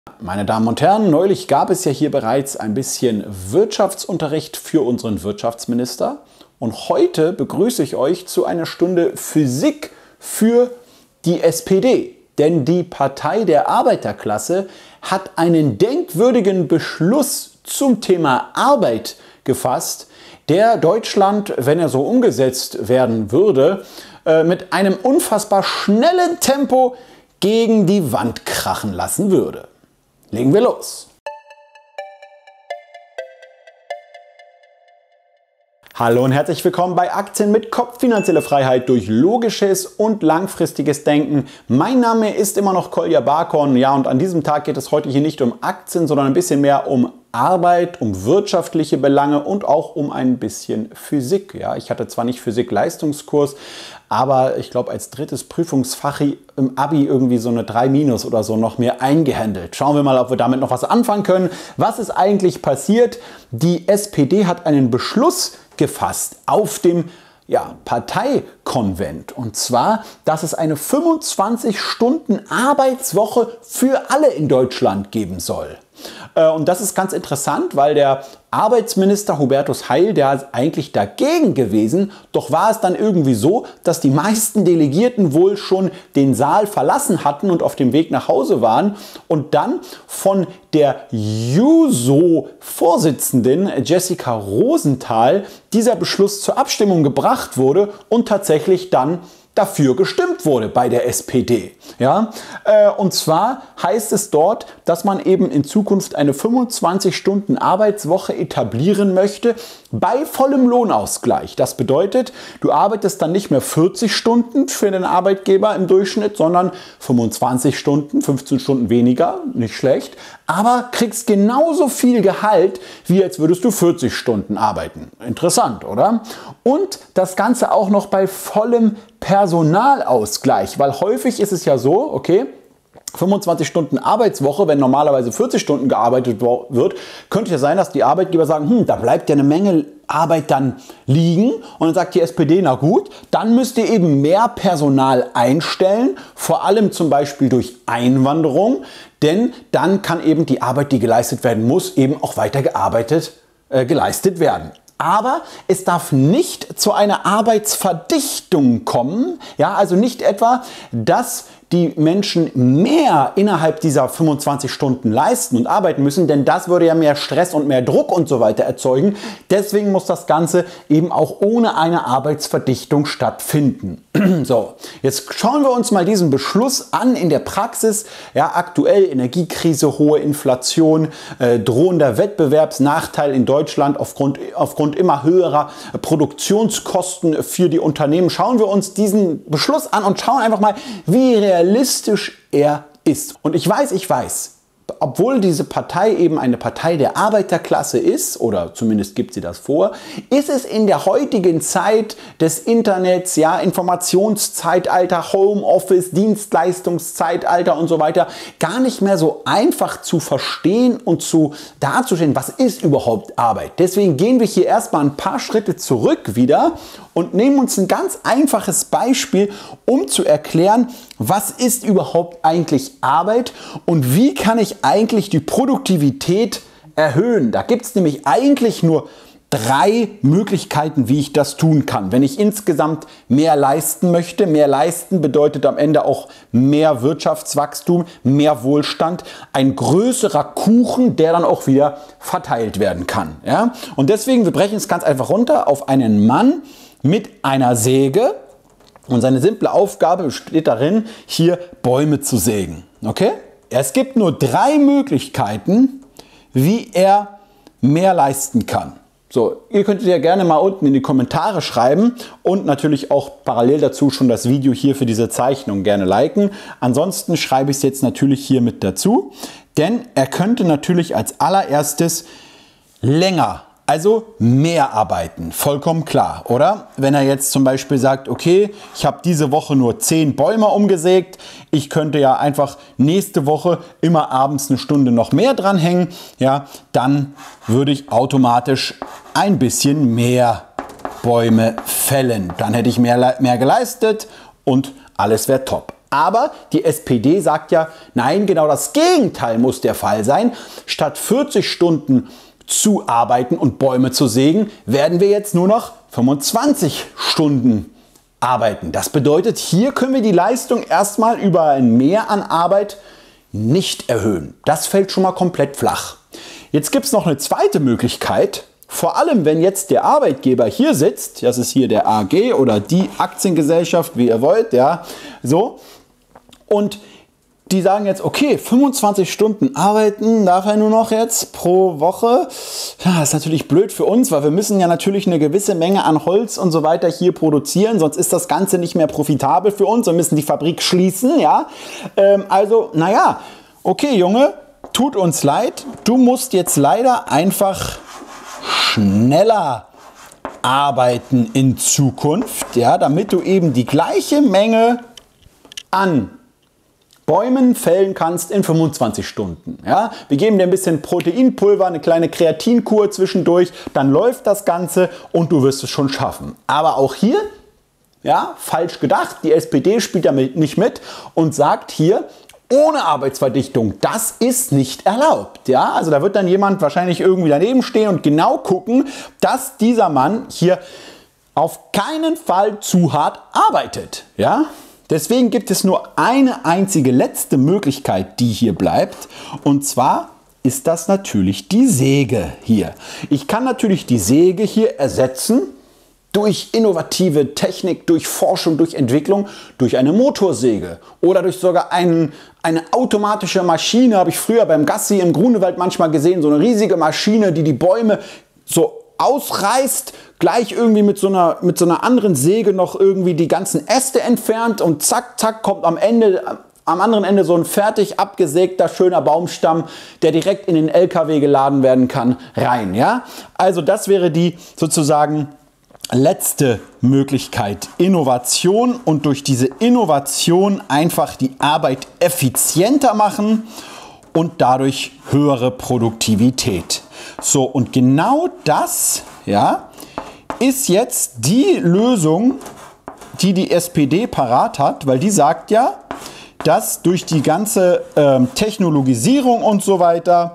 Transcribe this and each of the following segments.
Meine Damen und Herren, neulich gab es ja hier bereits ein bisschen Wirtschaftsunterricht für unseren Wirtschaftsminister. Und heute begrüße ich euch zu einer Stunde Physik für die SPD. Denn die Partei der Arbeiterklasse hat einen denkwürdigen Beschluss zum Thema Arbeit gefasst, der Deutschland, wenn er so umgesetzt werden würde, mit einem unfassbar schnellen Tempo gegen die Wand krachen lassen würde. Legen wir los. Hallo und herzlich willkommen bei Aktien mit Kopf, finanzielle Freiheit durch logisches und langfristiges Denken. Mein Name ist immer noch Kolja Barkhorn. Ja, und an diesem Tag geht es heute hier nicht um Aktien, sondern ein bisschen mehr um Arbeit, um wirtschaftliche Belange und auch um ein bisschen Physik. Ja, ich hatte zwar nicht Physik-Leistungskurs, aber ich glaube als drittes Prüfungsfach im Abi irgendwie so eine 3- oder so noch mehr eingehandelt. Schauen wir mal, ob wir damit noch was anfangen können. Was ist eigentlich passiert? Die SPD hat einen Beschluss gefasst auf dem Parteikonvent. Und zwar, dass es eine 25-Stunden-Arbeitswoche für alle in Deutschland geben soll. Und das ist ganz interessant, weil der Arbeitsminister Hubertus Heil, der ist eigentlich dagegen gewesen, doch war es dann irgendwie so, dass die meisten Delegierten wohl schon den Saal verlassen hatten und auf dem Weg nach Hause waren und dann von der Juso-Vorsitzenden Jessica Rosenthal dieser Beschluss zur Abstimmung gebracht wurde und tatsächlich dann dafür gestimmt wurde bei der SPD. Ja? Und zwar heißt es dort, dass man eben in Zukunft eine 25-Stunden-Arbeitswoche etablieren möchte bei vollem Lohnausgleich. Das bedeutet, du arbeitest dann nicht mehr 40 Stunden für den Arbeitgeber im Durchschnitt, sondern 25 Stunden, 15 Stunden weniger, nicht schlecht, aber kriegst genauso viel Gehalt, wie als würdest du 40 Stunden arbeiten. Interessant, oder? Und das Ganze auch noch bei vollem Personalausgleich, weil häufig ist es ja so, okay, 25 Stunden Arbeitswoche, wenn normalerweise 40 Stunden gearbeitet wird, könnte ja sein, dass die Arbeitgeber sagen, da bleibt ja eine Menge Arbeit dann liegen. Und dann sagt die SPD, na gut, dann müsst ihr eben mehr Personal einstellen, vor allem zum Beispiel durch Einwanderung, denn dann kann eben die Arbeit, die geleistet werden muss, eben auch weiter geleistet werden. Aber es darf nicht zu einer Arbeitsverdichtung kommen, ja, also nicht etwa, dass die Menschen mehr innerhalb dieser 25 Stunden leisten und arbeiten müssen, denn das würde ja mehr Stress und mehr Druck und so weiter erzeugen. Deswegen muss das Ganze eben auch ohne eine Arbeitsverdichtung stattfinden. So, jetzt schauen wir uns mal diesen Beschluss an in der Praxis. Ja, aktuell Energiekrise, hohe Inflation, drohender Wettbewerbsnachteil in Deutschland aufgrund immer höherer Produktionskosten für die Unternehmen. Schauen wir uns diesen Beschluss an und schauen einfach mal, wie realistisch er ist. Und ich weiß, obwohl diese Partei eben eine Partei der Arbeiterklasse ist, oder zumindest gibt sie das vor, ist es in der heutigen Zeit des Internets, ja, Informationszeitalter, Homeoffice, Dienstleistungszeitalter und so weiter, gar nicht mehr so einfach zu verstehen und darzustellen, was ist überhaupt Arbeit. Deswegen gehen wir hier erstmal ein paar Schritte zurück wieder und nehmen uns ein ganz einfaches Beispiel, um zu erklären, was ist überhaupt eigentlich Arbeit und wie kann ich eigentlich die Produktivität erhöhen. Da gibt es nämlich eigentlich nur 3 Möglichkeiten, wie ich das tun kann. Wenn ich insgesamt mehr leisten möchte, mehr leisten bedeutet am Ende auch mehr Wirtschaftswachstum, mehr Wohlstand, ein größerer Kuchen, der dann auch wieder verteilt werden kann. Ja? Und deswegen, wir brechen es ganz einfach runter auf einen Mann mit einer Säge und seine simple Aufgabe besteht darin, hier Bäume zu sägen. Okay? Es gibt nur 3 Möglichkeiten, wie er mehr leisten kann. So, ihr könnt ja gerne mal unten in die Kommentare schreiben und natürlich auch parallel dazu schon das Video hier für diese Zeichnung gerne liken. Ansonsten schreibe ich es jetzt natürlich hier mit dazu, denn er könnte natürlich als allererstes länger, also mehr arbeiten, vollkommen klar, oder? Wenn er jetzt zum Beispiel sagt, okay, ich habe diese Woche nur 10 Bäume umgesägt, ich könnte ja einfach nächste Woche immer abends eine Stunde noch mehr dranhängen, ja, dann würde ich automatisch ein bisschen mehr Bäume fällen. Dann hätte ich mehr geleistet und alles wäre top. Aber die SPD sagt ja, nein, genau das Gegenteil muss der Fall sein. Statt 40 Stunden zu arbeiten und Bäume zu sägen, werden wir jetzt nur noch 25 Stunden arbeiten. Das bedeutet, hier können wir die Leistung erstmal über ein Mehr an Arbeit nicht erhöhen. Das fällt schon mal komplett flach. Jetzt gibt es noch eine zweite Möglichkeit. Vor allem, wenn jetzt der Arbeitgeber hier sitzt, das ist hier der AG oder die Aktiengesellschaft, wie ihr wollt, ja, so, und die sagen jetzt, okay, 25 Stunden arbeiten darf er nur noch jetzt pro Woche. Ja, das ist natürlich blöd für uns, weil wir müssen ja natürlich eine gewisse Menge an Holz und so weiter hier produzieren, sonst ist das Ganze nicht mehr profitabel für uns und müssen die Fabrik schließen, ja. Also, naja, okay, Junge, tut uns leid, du musst jetzt leider einfach schneller arbeiten in Zukunft, ja, damit du eben die gleiche Menge an Bäumen fällen kannst in 25 Stunden. Ja? Wir geben dir ein bisschen Proteinpulver, eine kleine Kreatinkur zwischendurch, dann läuft das Ganze und du wirst es schon schaffen. Aber auch hier, ja, falsch gedacht, die SPD spielt damit nicht mit und sagt hier, ohne Arbeitsverdichtung, das ist nicht erlaubt. Ja? Also da wird dann jemand wahrscheinlich irgendwie daneben stehen und genau gucken, dass dieser Mann hier auf keinen Fall zu hart arbeitet. Ja? Deswegen gibt es nur eine einzige letzte Möglichkeit, die hier bleibt. Und zwar ist das natürlich die Säge hier. Ich kann natürlich die Säge hier ersetzen durch innovative Technik, durch Forschung, durch Entwicklung, durch eine Motorsäge oder durch sogar eine automatische Maschine, habe ich früher beim Gassi im Grunewald manchmal gesehen, so eine riesige Maschine, die die Bäume so ausreißt, gleich irgendwie mit so einer anderen Säge noch irgendwie die ganzen Äste entfernt und zack, zack, kommt am anderen Ende so ein fertig abgesägter, schöner Baumstamm, der direkt in den LKW geladen werden kann, rein. Ja? Also das wäre die sozusagen letzte Möglichkeit, Innovation und durch diese Innovation einfach die Arbeit effizienter machen und dadurch höhere Produktivität. So, und genau das, ja, ist jetzt die Lösung, die die SPD parat hat, weil die sagt ja, dass durch die ganze Technologisierung und so weiter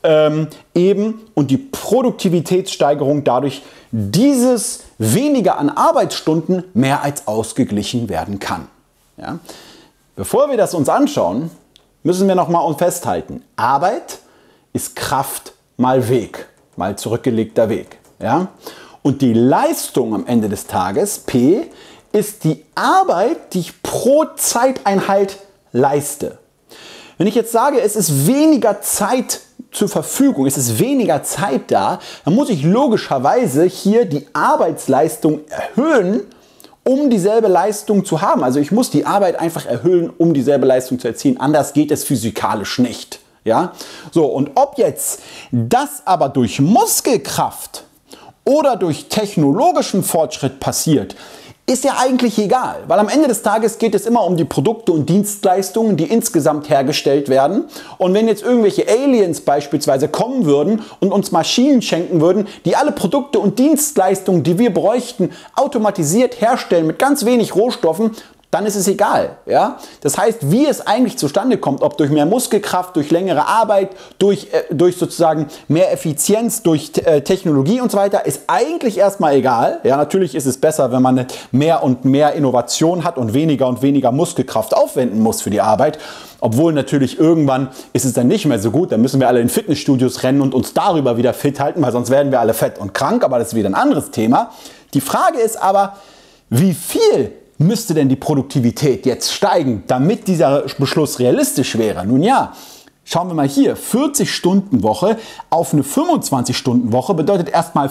eben und die Produktivitätssteigerung dadurch dieses weniger an Arbeitsstunden mehr als ausgeglichen werden kann. Ja? Bevor wir das uns anschauen, müssen wir noch mal festhalten, Arbeit ist Kraft mal Weg, mal zurückgelegter Weg. Ja? Und die Leistung am Ende des Tages, P, ist die Arbeit, die ich pro Zeiteinheit leiste. Wenn ich jetzt sage, es ist weniger Zeit zur Verfügung, es ist weniger Zeit da, dann muss ich logischerweise hier die Arbeitsleistung erhöhen, um dieselbe Leistung zu haben. Also ich muss die Arbeit einfach erhöhen, um dieselbe Leistung zu erzielen. Anders geht es physikalisch nicht. Ja? So, und ob jetzt das aber durch Muskelkraft oder durch technologischen Fortschritt passiert, ist ja eigentlich egal, weil am Ende des Tages geht es immer um die Produkte und Dienstleistungen, die insgesamt hergestellt werden. Und wenn jetzt irgendwelche Aliens beispielsweise kommen würden und uns Maschinen schenken würden, die alle Produkte und Dienstleistungen, die wir bräuchten, automatisiert herstellen mit ganz wenig Rohstoffen, dann ist es egal. Ja? Das heißt, wie es eigentlich zustande kommt, ob durch mehr Muskelkraft, durch längere Arbeit, durch sozusagen mehr Effizienz, durch Technologie und so weiter, ist eigentlich erstmal egal. Ja, natürlich ist es besser, wenn man mehr und mehr Innovation hat und weniger Muskelkraft aufwenden muss für die Arbeit. Obwohl natürlich irgendwann ist es dann nicht mehr so gut, dann müssen wir alle in Fitnessstudios rennen und uns darüber wieder fit halten, weil sonst werden wir alle fett und krank, aber das ist wieder ein anderes Thema. Die Frage ist aber, wie viel müsste denn die Produktivität jetzt steigen, damit dieser Beschluss realistisch wäre? Nun ja, schauen wir mal hier, 40-Stunden-Woche auf eine 25-Stunden-Woche bedeutet erstmal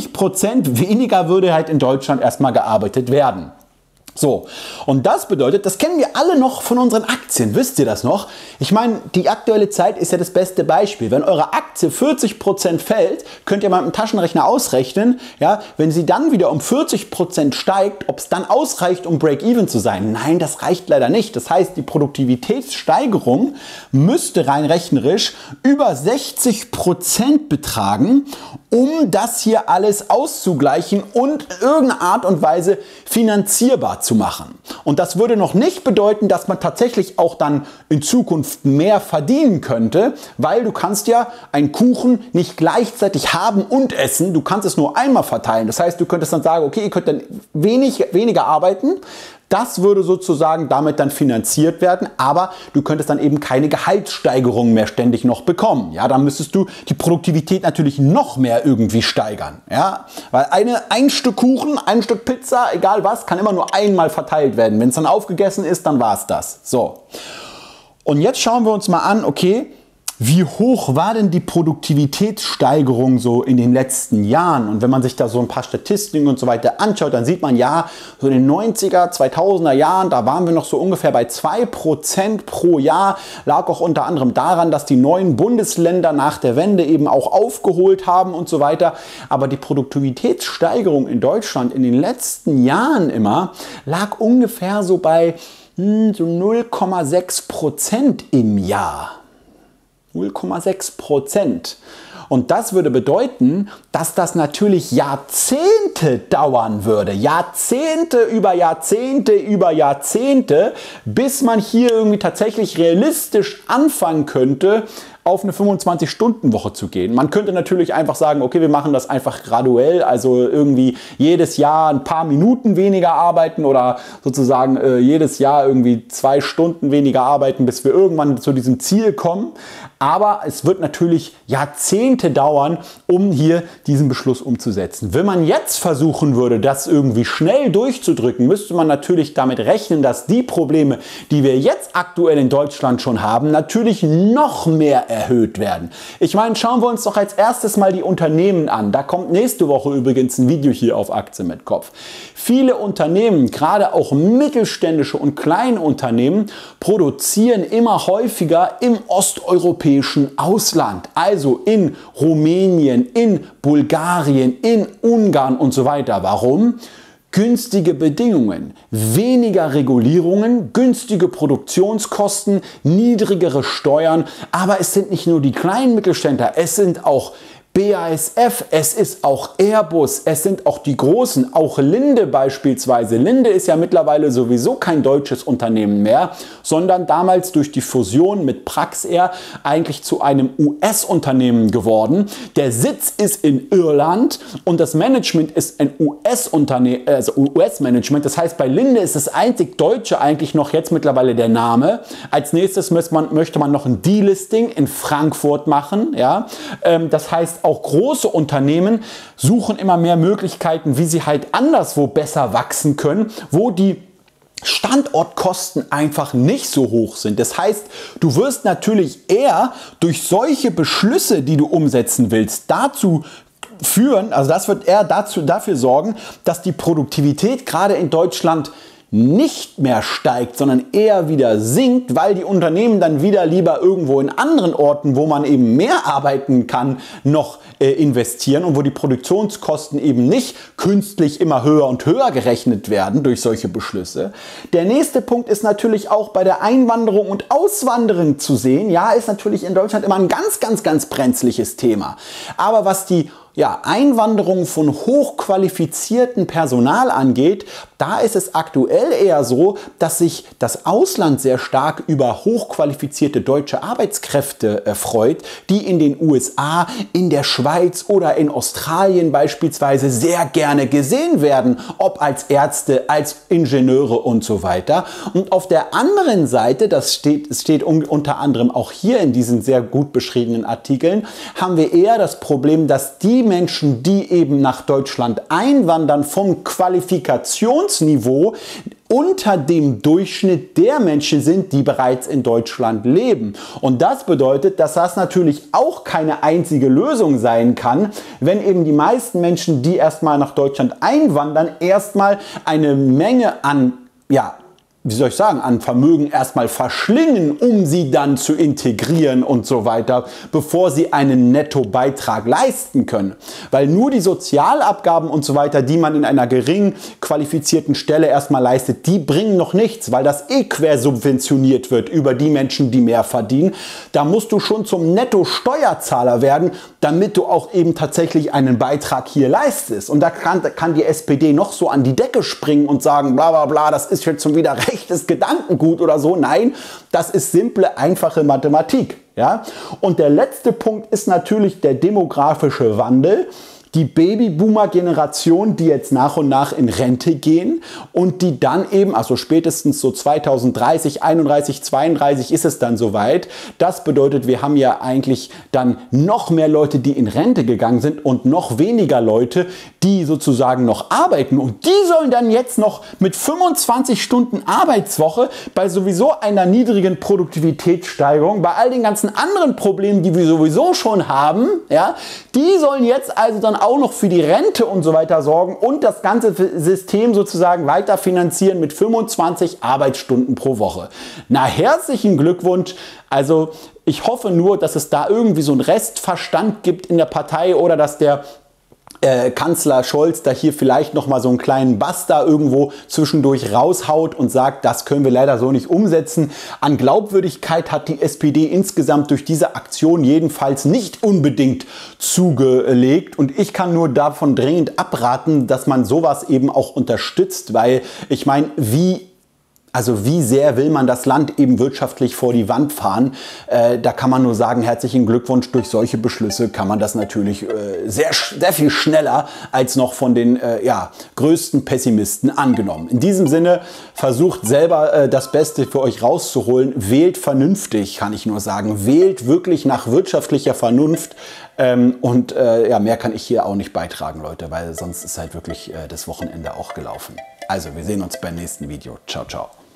40% weniger würde halt in Deutschland erstmal gearbeitet werden. So, und das bedeutet, das kennen wir alle noch von unseren Aktien, wisst ihr das noch? Ich meine, die aktuelle Zeit ist ja das beste Beispiel. Wenn eure Aktie 40% fällt, könnt ihr mal mit dem Taschenrechner ausrechnen, ja, wenn sie dann wieder um 40% steigt, ob es dann ausreicht, um Break-Even zu sein. Nein, das reicht leider nicht. Das heißt, die Produktivitätssteigerung müsste rein rechnerisch über 60% betragen, um das hier alles auszugleichen und in irgendeiner Art und Weise finanzierbar zu zu machen. Und das würde noch nicht bedeuten, dass man tatsächlich auch dann in Zukunft mehr verdienen könnte, weil du kannst ja einen Kuchen nicht gleichzeitig haben und essen. Du kannst es nur einmal verteilen. Das heißt, du könntest dann sagen, okay, ihr könnt dann weniger arbeiten. Das würde sozusagen damit dann finanziert werden, aber du könntest dann eben keine Gehaltssteigerung mehr ständig noch bekommen. Ja, dann müsstest du die Produktivität natürlich noch mehr irgendwie steigern. Ja, weil ein Stück Kuchen, ein Stück Pizza, egal was, kann immer nur einmal verteilt werden. Wenn es dann aufgegessen ist, dann war es das. So. Und jetzt schauen wir uns mal an, okay, wie hoch war denn die Produktivitätssteigerung so in den letzten Jahren? Und wenn man sich da so ein paar Statistiken und so weiter anschaut, dann sieht man ja, so in den 90er, 2000er Jahren, da waren wir noch so ungefähr bei 2% pro Jahr. Lag auch unter anderem daran, dass die neuen Bundesländer nach der Wende eben auch aufgeholt haben und so weiter. Aber die Produktivitätssteigerung in Deutschland in den letzten Jahren immer lag ungefähr so bei so 0,6% im Jahr. 0,6%. Und das würde bedeuten, dass das natürlich Jahrzehnte dauern würde. Jahrzehnte über Jahrzehnte über Jahrzehnte, bis man hier irgendwie tatsächlich realistisch anfangen könnte, auf eine 25-Stunden-Woche zu gehen. Man könnte natürlich einfach sagen, okay, wir machen das einfach graduell, also irgendwie jedes Jahr ein paar Minuten weniger arbeiten oder sozusagen jedes Jahr irgendwie 2 Stunden weniger arbeiten, bis wir irgendwann zu diesem Ziel kommen. Aber es wird natürlich Jahrzehnte dauern, um hier diesen Beschluss umzusetzen. Wenn man jetzt versuchen würde, das irgendwie schnell durchzudrücken, müsste man natürlich damit rechnen, dass die Probleme, die wir jetzt aktuell in Deutschland schon haben, natürlich noch mehr erhöht werden. Ich meine, schauen wir uns doch als erstes mal die Unternehmen an. Da kommt nächste Woche übrigens ein Video hier auf Aktien mit Kopf. Viele Unternehmen, gerade auch mittelständische und kleine Unternehmen, produzieren immer häufiger im osteuropäischen Ausland. Also in Rumänien, in Bulgarien, in Ungarn und so weiter. Warum? Günstige Bedingungen, weniger Regulierungen, günstige Produktionskosten, niedrigere Steuern. Aber es sind nicht nur die kleinen Mittelständler, es sind auch BASF, es ist auch Airbus, es sind auch die Großen, auch Linde beispielsweise. Linde ist ja mittlerweile sowieso kein deutsches Unternehmen mehr, sondern damals durch die Fusion mit Praxair eigentlich zu einem US-Unternehmen geworden. Der Sitz ist in Irland und das Management ist ein US-Unternehmen, also US-Management. Das heißt, bei Linde ist das einzig Deutsche eigentlich noch jetzt mittlerweile der Name. Als nächstes möchte man noch ein Delisting in Frankfurt machen. Ja? Das heißt, auch große Unternehmen suchen immer mehr Möglichkeiten, wie sie halt anderswo besser wachsen können, wo die Standortkosten einfach nicht so hoch sind. Das heißt, du wirst natürlich eher durch solche Beschlüsse, die du umsetzen willst, dazu führen, also das wird eher dafür sorgen, dass die Produktivität gerade in Deutschland nicht mehr steigt, sondern eher wieder sinkt, weil die Unternehmen dann wieder lieber irgendwo in anderen Orten, wo man eben mehr arbeiten kann, noch investieren und wo die Produktionskosten eben nicht künstlich immer höher und höher gerechnet werden durch solche Beschlüsse. Der nächste Punkt ist natürlich auch bei der Einwanderung und Auswanderung zu sehen. Ja, ist natürlich in Deutschland immer ein ganz brenzliches Thema. Aber was die Einwanderung von hochqualifizierten Personal angeht, da ist es aktuell eher so, dass sich das Ausland sehr stark über hochqualifizierte deutsche Arbeitskräfte freut, die in den USA, in der Schweiz oder in Australien beispielsweise sehr gerne gesehen werden, ob als Ärzte, als Ingenieure und so weiter. Und auf der anderen Seite, das steht unter anderem auch hier in diesen sehr gut beschriebenen Artikeln, haben wir eher das Problem, dass die Menschen, die eben nach Deutschland einwandern, vom Qualifikationsniveau unter dem Durchschnitt der Menschen sind, die bereits in Deutschland leben. Und das bedeutet, dass das natürlich auch keine einzige Lösung sein kann, wenn eben die meisten Menschen, die erstmal nach Deutschland einwandern, erstmal eine Menge an wie soll ich sagen, an Vermögen erstmal verschlingen, um sie dann zu integrieren und so weiter, bevor sie einen Nettobeitrag leisten können. Weil nur die Sozialabgaben und so weiter, die man in einer gering qualifizierten Stelle erstmal leistet, die bringen noch nichts, weil das quersubventioniert wird über die Menschen, die mehr verdienen. Da musst du schon zum Netto-Steuerzahler werden, damit du auch eben tatsächlich einen Beitrag hier leistest. Und da kann die SPD noch so an die Decke springen und sagen, bla bla bla, das ist jetzt schon wieder rechtes Gedankengut oder so. Nein, das ist simple, einfache Mathematik. Ja? Und der letzte Punkt ist natürlich der demografische Wandel. Die Babyboomer-Generation, die jetzt nach und nach in Rente gehen und die dann eben, also spätestens so 2030, 31, 32 ist es dann soweit. Das bedeutet, wir haben ja eigentlich dann noch mehr Leute, die in Rente gegangen sind und noch weniger Leute, die sozusagen noch arbeiten. Und die sollen dann jetzt noch mit 25 Stunden Arbeitswoche bei sowieso einer niedrigen Produktivitätssteigerung, bei all den ganzen anderen Problemen, die wir sowieso schon haben, ja, die sollen jetzt also dann auch noch für die Rente und so weiter sorgen und das ganze System sozusagen weiter finanzieren mit 25 Arbeitsstunden pro Woche. Na, herzlichen Glückwunsch. Also ich hoffe nur, dass es da irgendwie so einen Restverstand gibt in der Partei oder dass der Kanzler Scholz da hier vielleicht noch mal so einen kleinen Bass da irgendwo zwischendurch raushaut und sagt, das können wir leider so nicht umsetzen. An Glaubwürdigkeit hat die SPD insgesamt durch diese Aktion jedenfalls nicht unbedingt zugelegt. Und ich kann nur davon dringend abraten, dass man sowas eben auch unterstützt, weil ich meine, wie sehr will man das Land eben wirtschaftlich vor die Wand fahren? Da kann man nur sagen, herzlichen Glückwunsch, durch solche Beschlüsse kann man das natürlich sehr viel schneller als noch von den größten Pessimisten angenommen. In diesem Sinne, versucht selber das Beste für euch rauszuholen. Wählt vernünftig, kann ich nur sagen. Wählt wirklich nach wirtschaftlicher Vernunft. Mehr kann ich hier auch nicht beitragen, Leute, weil sonst ist halt wirklich das Wochenende auch gelaufen. Also, wir sehen uns beim nächsten Video. Ciao, ciao.